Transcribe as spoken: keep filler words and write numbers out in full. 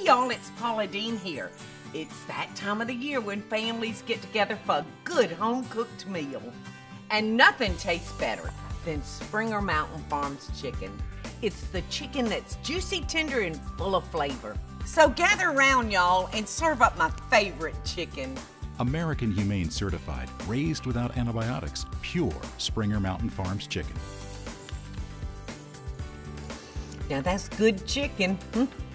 Hey y'all, it's Paula Deen here. It's that time of the year when families get together for a good home-cooked meal. And nothing tastes better than Springer Mountain Farms chicken. It's the chicken that's juicy, tender, and full of flavor. So gather around, y'all, and serve up my favorite chicken. American Humane Certified, raised without antibiotics, pure Springer Mountain Farms chicken. Now that's good chicken. Hmm?